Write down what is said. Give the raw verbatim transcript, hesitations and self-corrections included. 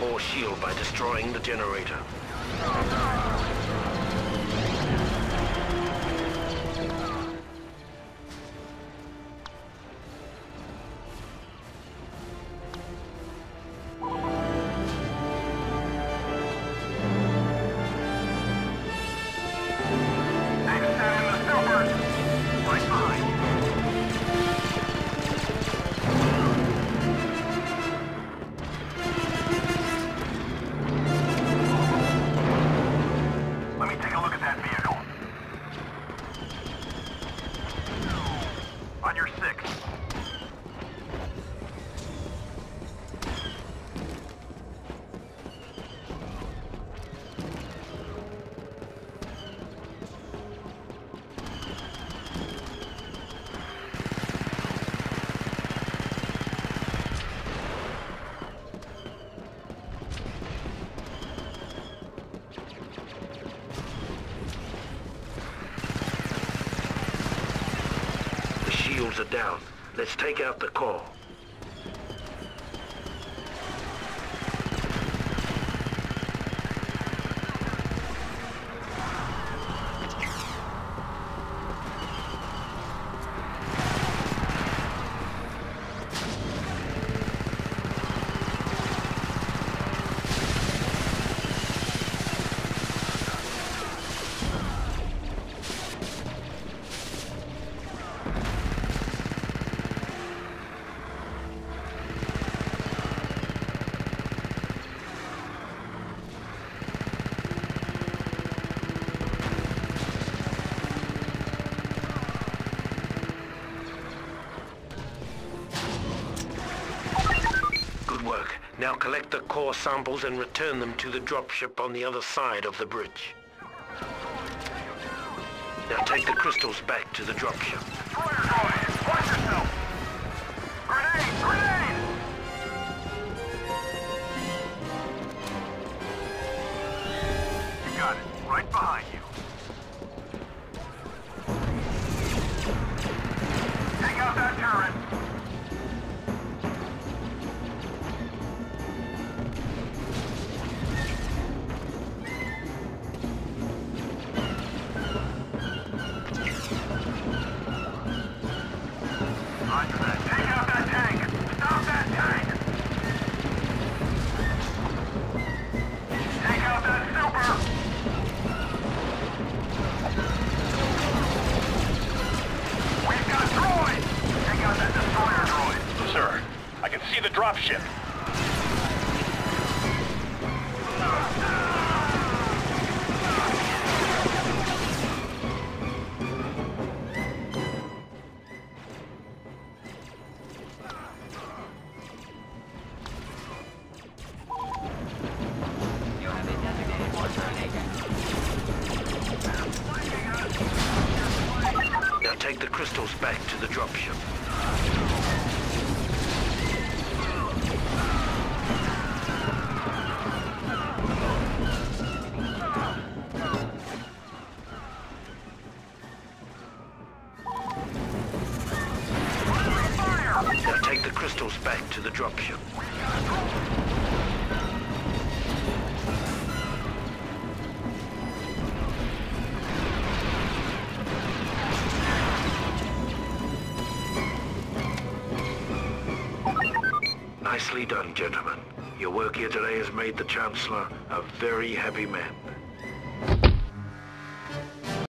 core shield by destroying the generator. Shields are down. Let's take out the core. Now collect the core samples and return them to the dropship on the other side of the bridge. Now take the crystals back to the dropship. Watch yourself! Grenade! Grenade! You got it. Right behind you. Take out that turret! See the dropship. Now take the crystals back to the dropship. Now take the crystals back to the dropship. Nicely done, gentlemen. Your work here today has made the Chancellor a very happy man.